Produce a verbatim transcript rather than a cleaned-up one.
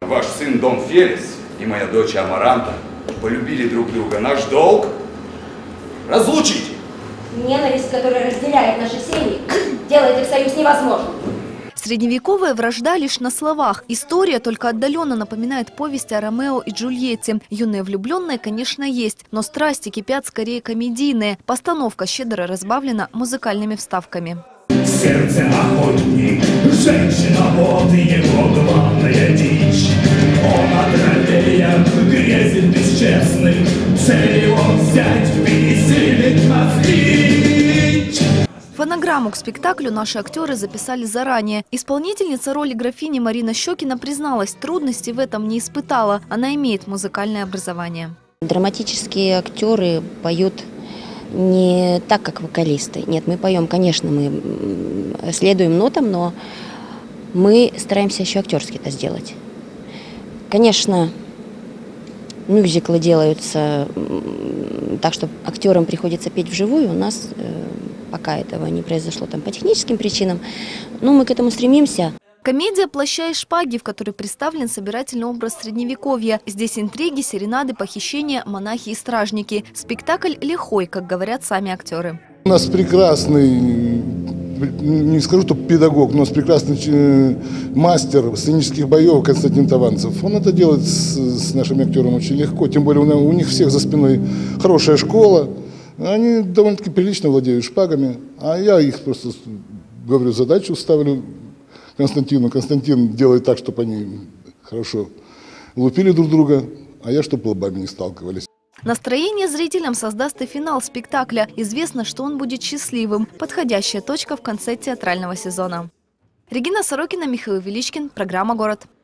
Ваш сын Дон Фелис и моя дочь Амаранта полюбили друг друга. Наш долг – разлучить. Ненависть, которая разделяет наши семьи, делает их союз невозможным. Средневековая вражда лишь на словах. История только отдаленно напоминает повесть о Ромео и Джульетте. Юные влюбленные, конечно, есть, но страсти кипят скорее комедийные. Постановка щедро разбавлена музыкальными вставками. Сердце охотник, женщина, вот его главная дичь. Он отравление, грезит бесчестный, цель его взять, пересилить, мозги. Фонограмму к спектаклю наши актеры записали заранее. Исполнительница роли графини Марина Щекина призналась, трудностей в этом не испытала. Она имеет музыкальное образование. Драматические актеры поют не так, как вокалисты. Нет, мы поем, конечно, мы следуем нотам, но мы стараемся еще актерски это сделать. Конечно, мюзиклы делаются так, что актерам приходится петь вживую. У нас пока этого не произошло там по техническим причинам, но мы к этому стремимся. Комедия «Плаща и шпаги», в которой представлен собирательный образ средневековья. Здесь интриги, серенады, похищения, монахи и стражники. Спектакль лихой, как говорят сами актеры. У нас прекрасный, не скажу, что педагог, но у нас прекрасный мастер сценических боев Константин Таванцев. Он это делает с, с нашими актерами очень легко, тем более у них всех за спиной хорошая школа. Они довольно-таки прилично владеют шпагами, а я их просто, говорю, задачу ставлю Константину. Константин делает так, чтобы они хорошо лупили друг друга, а я, чтобы лбами не сталкивались. Настроение зрителям создаст и финал спектакля. Известно, что он будет счастливым. Подходящая точка в конце театрального сезона. Регина Сорокина, Михаил Величкин. Программа «Город».